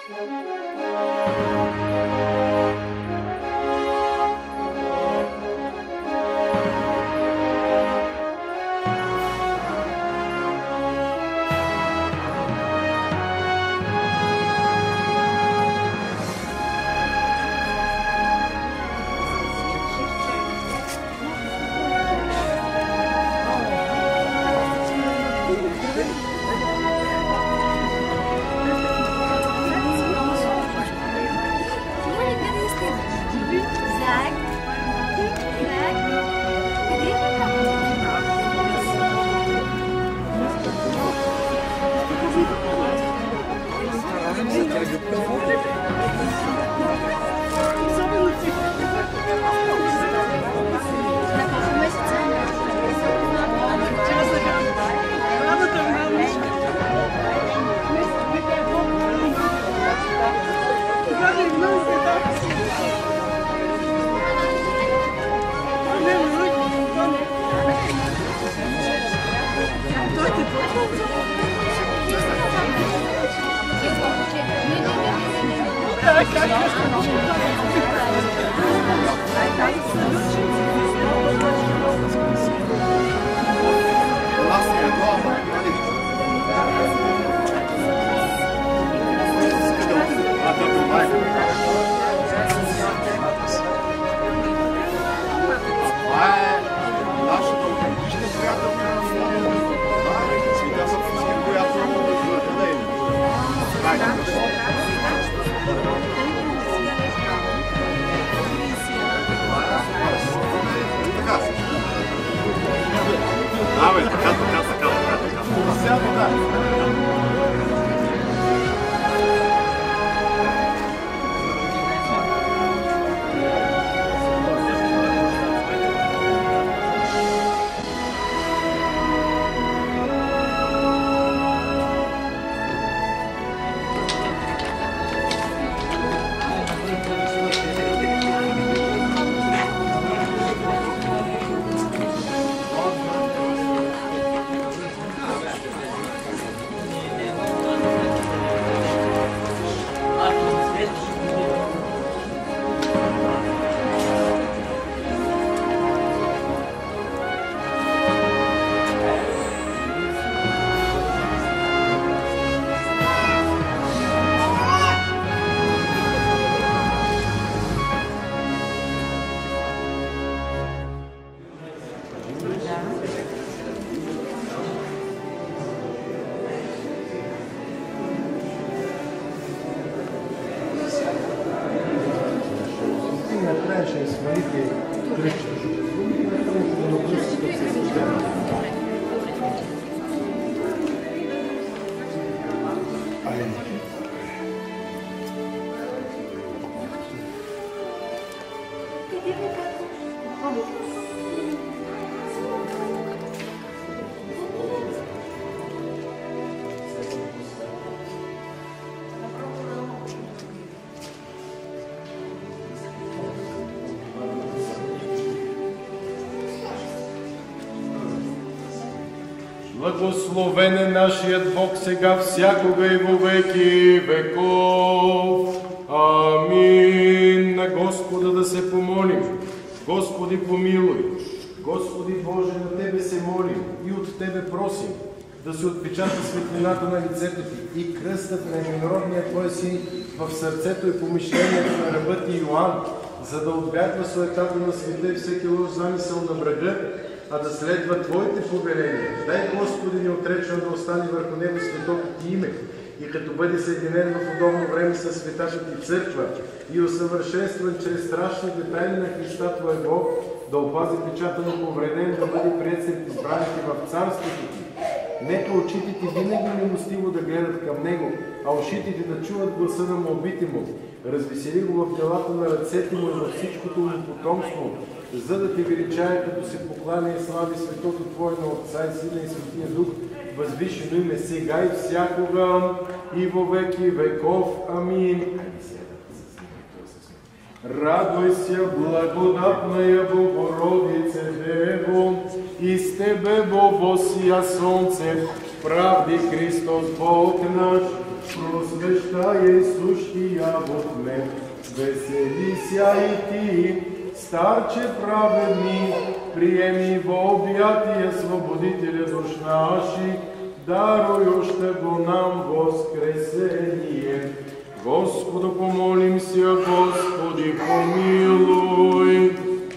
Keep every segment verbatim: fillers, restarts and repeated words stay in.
Благословен е нашият Бог сега, всякога и во веки веков. Амин. На Господа да се помолим. Господи, помилуй. Господи Боже, на Тебе се молим и от Тебе просим да се отпечата светлината на лицето Ти и кръстът на единородния Твой Син в сърцето и помишлението на раба Ти Йоан, за да отбягва суетата на света и всеки лош замисъл на врага, а да следва Твоите повеления. Дай, Господи, неотречно да остане върху него светото Ти име и като бъде съединен в удобно време с светата Ти църква и усъвършенстван чрез страшните тайни на Христа Твой Бог, да опази печата на повреден, да бъде приет сред избраните в царството Ти. Нека очите Ти винаги милостиво да гледат към Него, а ушите Ти да чуват гласа на молбите Му. Развесели го в делата на ръцете Му и във всичкото Му потомство, за да Те величае, като се покланя и слави светото Твое на Отца и Сина и Светия Дух, възвишено име сега и всякога и во веки веков. Амин. Радуй се, благодатная Богородице Дево, и с Тебе во восия Сонце, правди Христос Бог наш, просвещай сущия в мен. Весели ся и ти, старче праведни, приеми в обятия свободителя душ наши, даруй още го нам воскресение. Господу помолим ся, Господи помилуй.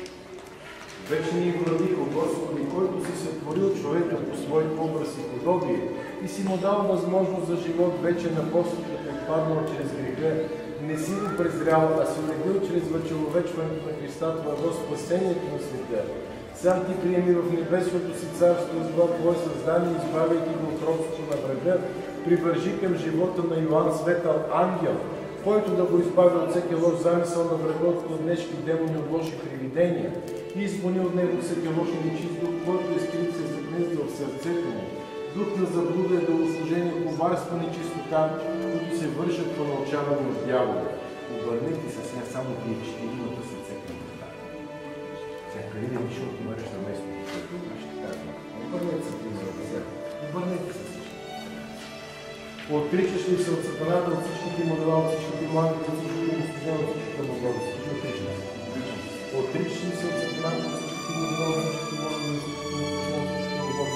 Вечни владико, Господи, който си сътворил човека по свой образ и подобие и си му дал възможност за живот вече на апостолът е паднал чрез греха, не си го презрял, а си уредил чрез въчеловечването на Христа твърдо спасението на света. Сам ти приеми в небесното си царство и това Твое създание, избавяйки го от робството на врага, привържи към живота на Йоан светъл ангел, който да го избави от всеки лош замисъл на врага, от кладнешки демони, от лоши привидения, и изгони от него всеки лош и нечист дух, който е скрит се загнездил в сърцето му. Дух на заблуда и долослужение, коварство, нечистота, които се вършат по научаване от дявола. Обърнете се сега само вие четиримата сърце към врата. Сега къде да виж отговаряш на местото, което ще кажа. Обърнете се към врата. Обърнете се всички. Отричаш ли се от сатаната, от всичките му дела, от всичките му ангели, от всичките му служения, от всичките му Бога? Отричаш ли се? Отричаш ли се от сатаната, от всичките му дела, от всичките му ангели, от всичките му служения, от Бога?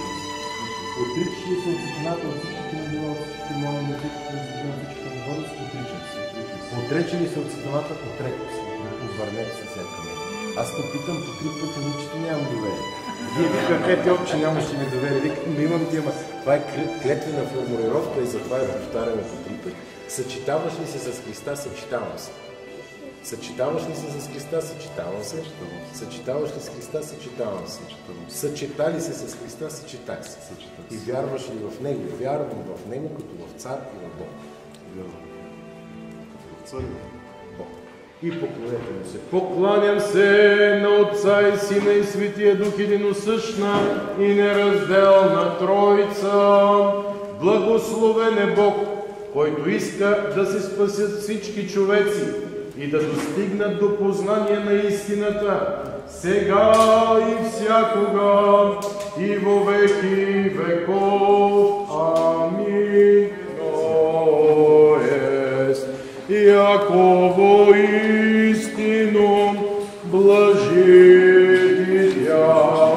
Отричаш ли се от сатаната, от всичките му дела, от всичките му ангели, от всичките му служения, от всичките му Бога? Отричаш се. Отрече ли се от сатаната? Отрекох се. Обърнете се сега към мен. Аз те питам по три пъти, ничето нямам доверие. Вие ви каквете обче нямаше ми доверие. Викам, имам ти, ама това е клетвена формулировка и затова я повтаряме по три пъти. Съчетаваш ли се с Христа? Съчетавам се. Съчетаваш ли се с Христа? Съчетавам се. Съчетаваш ли с Христа? Съчетавам се. Съчетали се с Христа? Съчетах се. И вярваш ли в Него? Вярвам в Него като в Цар и в Бог. Вярвам. Като в Цар и в Бог. И поклонете му се. Покланям се на Отца и Сина и Светия Дух, единосъщна и неразделна Троица. Благословен е Бог, който иска да се спасят всички човеци и да достигнат до познание на истината, сега и всякога, и во веки веков. Амин. То ест, яко воистину блажи Тя,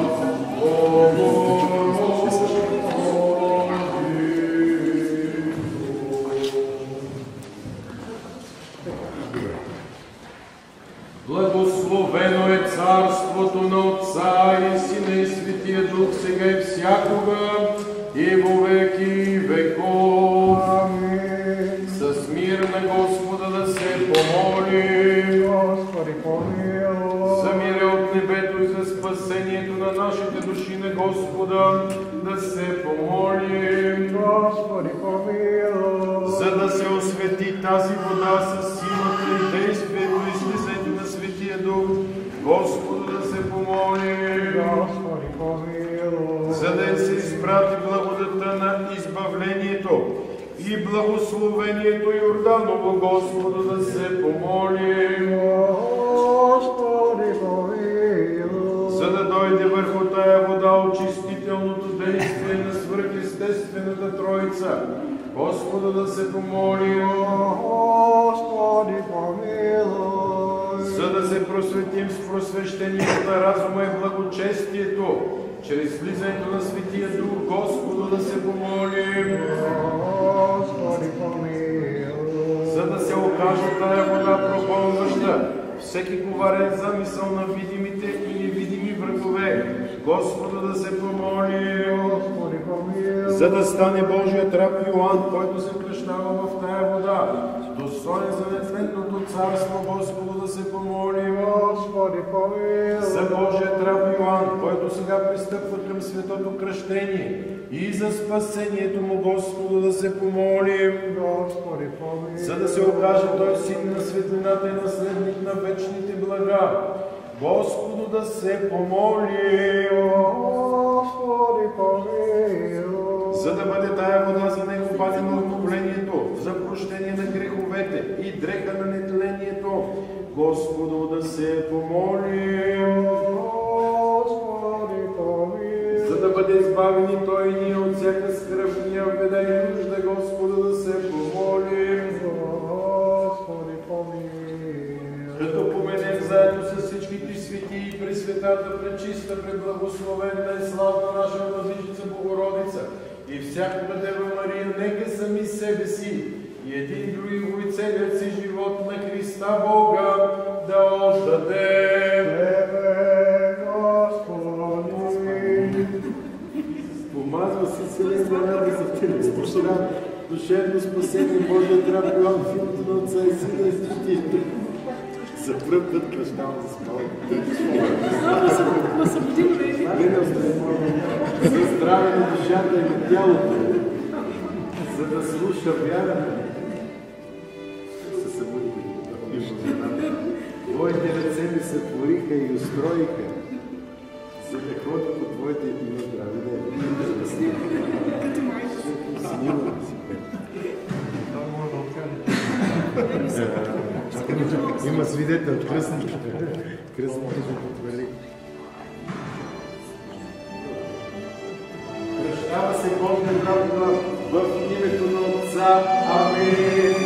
благословено е царството на Отца и Сина и Светия Дух, сега и всякога, и во веки веков. Амин. С мир на Господа да се помолим. Господи, помилуй. За мира от небето и за спасението на нашите души на Господа да се помолим. Господи, помилуй. За да се освети тази вода с силата и действието и слизането на Светия Дух, Господу да се помолим. Господи, помилуй. За да се изпрати благодата на избавлението и благословението Йорданово, Господу да се помолим. Господи, помилуй. За да дойде върху тая вода очистителното действие на свръхестествената Троица, Господу да се помолим. Господи, помилуй. За да се просветим с просвещението на разума и благочестието, чрез влизането на Светия Дух, Господу да се помолим. Господи, помилуй. За да се окаже тая вода пропълваща всеки коварен замисъл на видимите и невидими врагове, Господу да се помолим. Господи, помилуй. За да стане Божият раб Йоан, който се кръщава в тая вода, достоен за нетленното царство, Господу да се помолим. Господи, помилуй. За Божият раб Йоан, който сега пристъпва към светото кръщение, и за спасението му, Господу да се помолим. Господи, помилуй. За да се окаже той син на светлината и наследник на вечните блага, Господу да се помоли. Господи, помилуй. За да бъде тая вода за него пазена от поколението, за прощение на греховете и дреха на нетлението, Господу да се помоли. Господи, помилуй. За да бъде избавен и той и ние от всяка скръб, ние введе и нужда Господа да се помолим. Господи, помилуй. Като поменем заедно с всичките свети и пресветата, пречиста, преблагословенна и славна наша Владичица Богородица и всякога Дева Мария, нека сами себе си и един други го и целият си живот на Христа Бога да отдадем. Тебе, Господи. Помазва се Вселенна рада за Тебе, споширам душевно спасение Божия трап Йоан в името на Отца и Сина и Святия. За пръв път кръщавам за спалка. За здраве на душата и на тялото, за да слуша вярата. Се събуди и жена. Твоите ръце ми се твориха и устроиха, за да ходи по Твоите име здрави да си. Снимам си. Има свидетел, кръстник. Кръстник ще потвърди. Кръщава се Божия брат в името на Отца. Амин.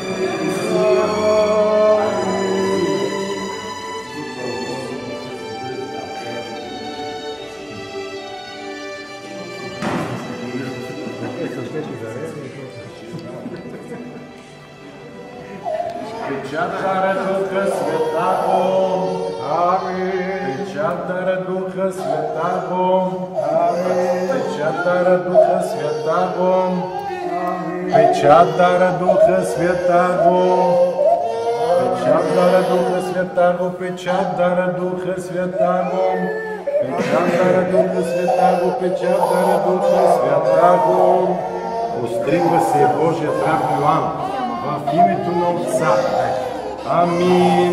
Печатара Духа Святаго. Амин. Печатара Духа Святаго. Амин. Печатара Духа Святаго. Амин. Печатара Духа Святаго. Печатара Духа Святаго. Печатара Духа Святаго. Печатара Духа Святаго. Печатара Духа Святаго. Остригва се Божия раб Йоан в името на Отца. Амин.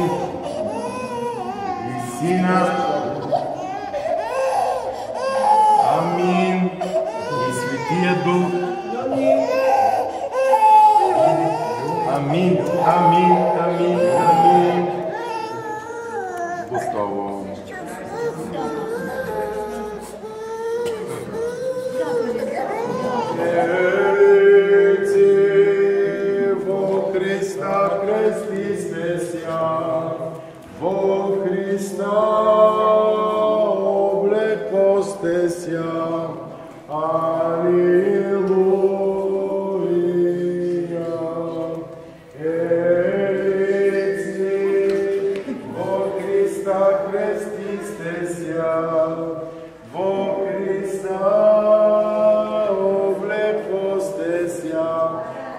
И Сина. Амин. И Светия Дух. Амин. Амин. Амин. Амин. Готово. Христа кръсти сте ся, во Христа облекло сте ся. Алилуя. Еци, во Христа кръсти сте ся, во Христа облекло сте ся.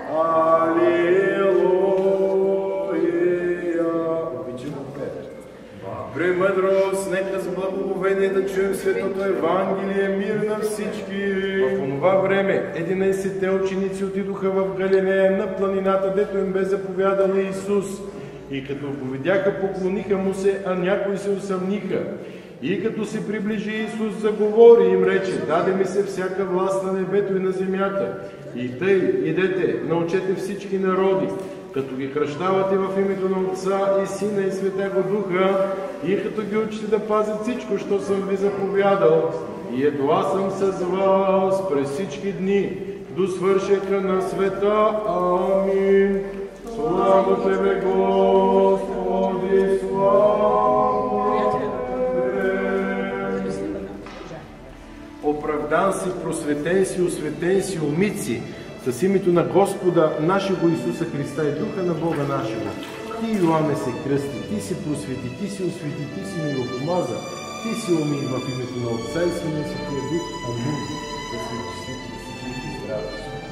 Премъдрост, нека с благоговение да чуем Светото Евангелие, мир на всички. В онова време единайсетте ученици отидоха в Галилея на планината, дето им бе заповядал Исус. И като го видяха, поклониха му се, а някои се усъмниха. И като се приближи Исус, заговори и им рече: даде ми се всяка власт на небето и на земята. И тъй, идете, научете всички народи, като ги кръщавате в името на Отца и Сина и Святаго Духа, и като ги учите да пазят всичко, що съм ви заповядал. И ето аз съм с вас през всички дни, до свършека на света. Амин. Слава Тебе, Господи, слава Тебе. Оправдан си, просветен си, осветен си, умит си, с името на Господа нашего Исуса Христа и Духа на Бога нашего. Ти, Йоане, се кръсти, ти се просвети, ти се освети, ти си ми го помаза, ти си уми в името на Отца и Сина и Святия Дух. Амин. Да сме честити, да си живи и здрави.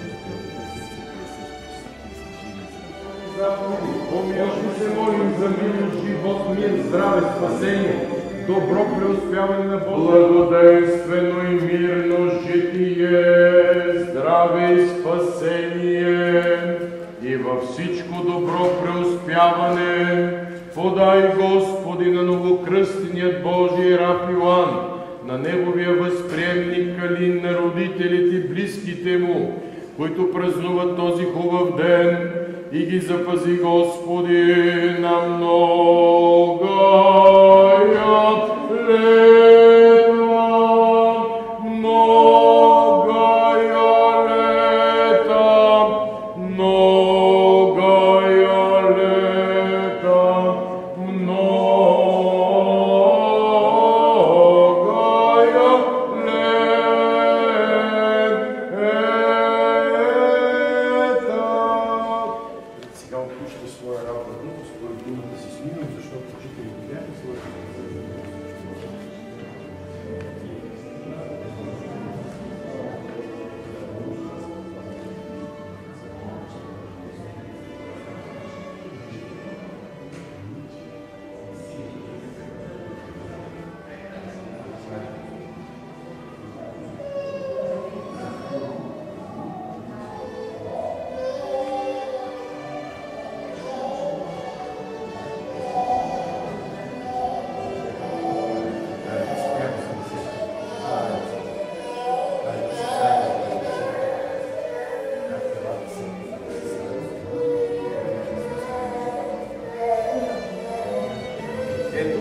Помилошно се молим за милост, живот, мир, здраве, спасение, добро преуспяване на Бога, благоденствено и мирно житие, здраве и спасение и във всичко добро преуспяване. Подай, Господи, на новокръстеният Божий раб Йоан, на неговия възприемник Калин, на родителите, близките му, които празнуват този хубав ден, и ги запази, Господи, на многая лета.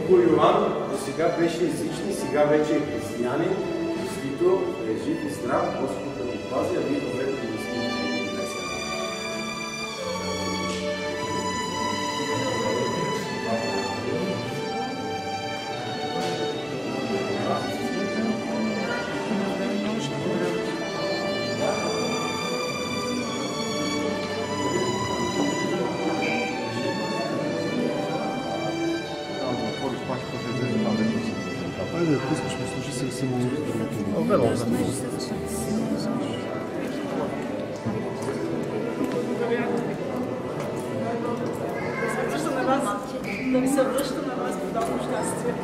Тук Йоан до сега беше езичен и сега вече е християнин. Действително е жив и здрав, Господ да го пази, а вие добре да го снимате днес. Айде, ако искаш ми служи се само другото. Верно, да ми се връща на вас подобно щастие.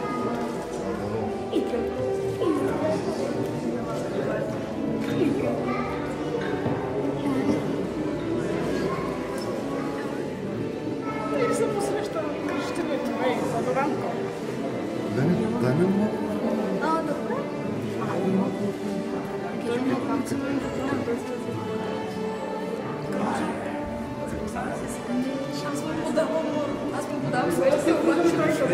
И се посреща кръщението ми за Доранко. Дай ми, дай ми малко. А, добре. Аз му подавам своя си обаче.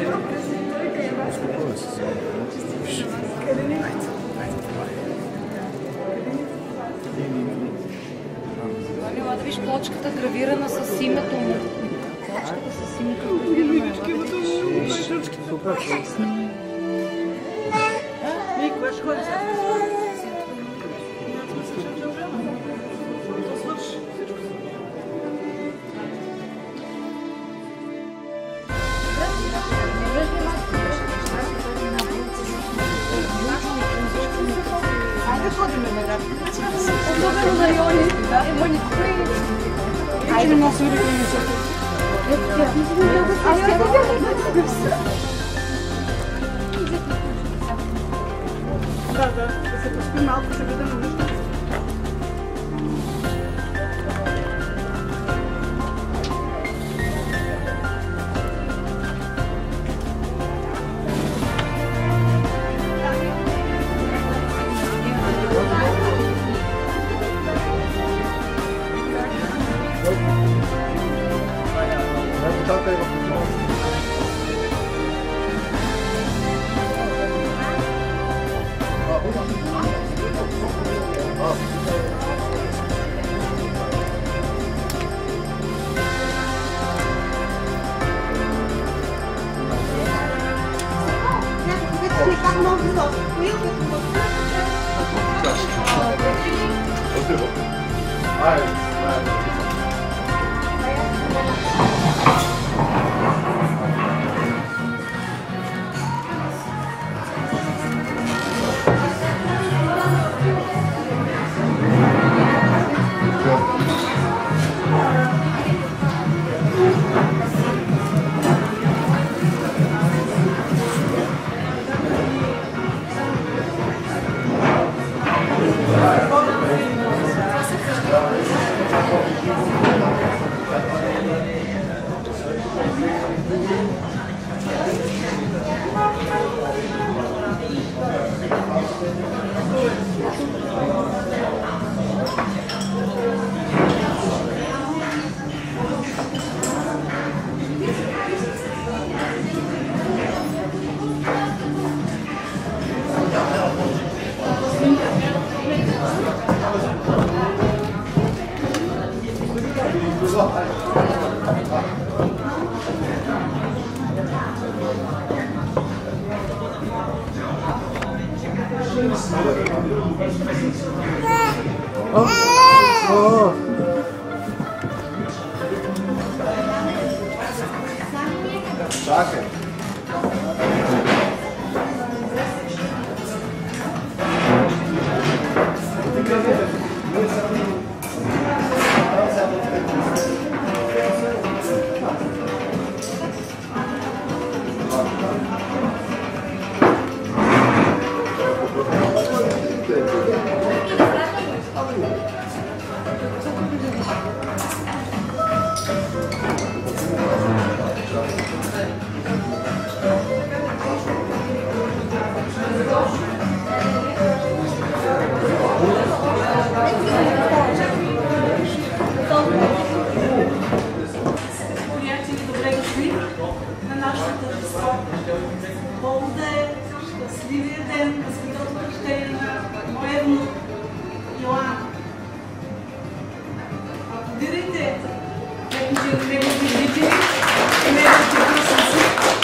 Ела да виж плочката гравирана с името му. Плочката с името гравирана. Супер. Никога ще ходи. Айде ходим на рад. Особено на Йоан. Ема никой. Айде много се рекли не се. Аз тя да Да, да, да се поспи малко, ще видим на нищо. Чакай. неговите зрители и неговите близници.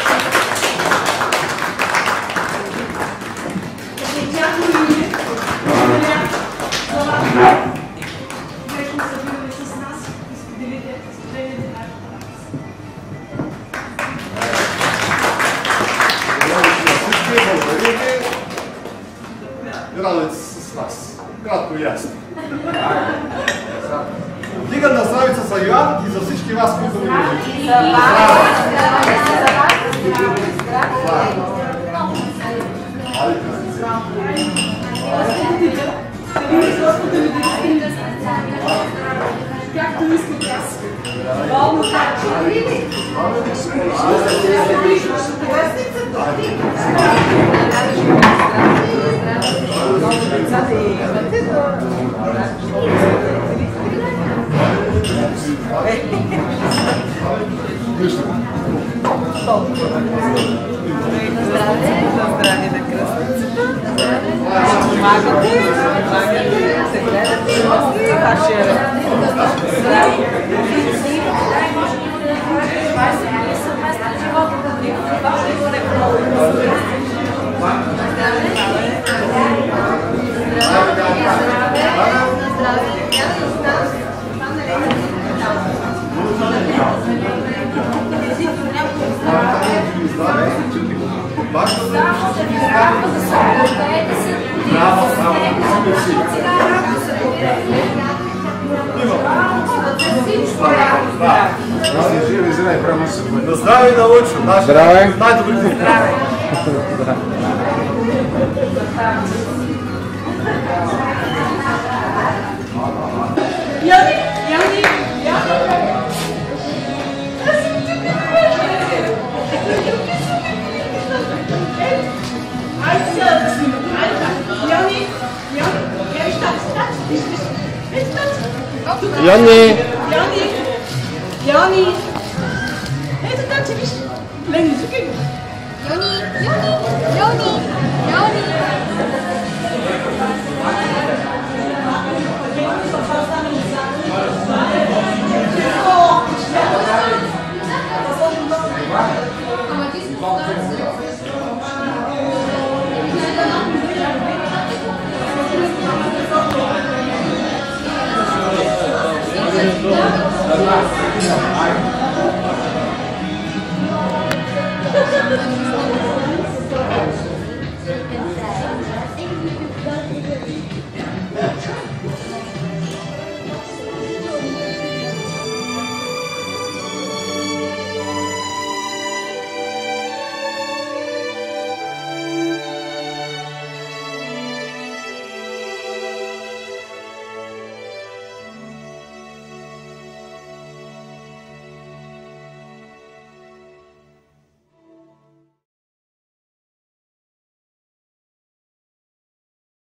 Като тяхно име, благодаря за вас, грешно са били с нас и споделите споделите нашата Благодаря ви. Радуйте се с нас. Кратко и ясно. Вдигам на здравица за Йоан и за всички вас, които ми виждате. както искате аз. Болно Здраве на кръстницата. Помагате, помагате, се гледате и вашия ред. Здраве. Да здраве и да лъчо! Здраве! Най-добри дни! Здраве! Яни! Яни! Яни! Айде сега да снимам. Айде така. Яни! Яни! Яни, щати, щати, виж, виж. Ето щати. Яни! Яни! Яни! Ето таче, виж. Лени, чукай го. Yoani, Yoani, Yoani, Yoani. Thank you.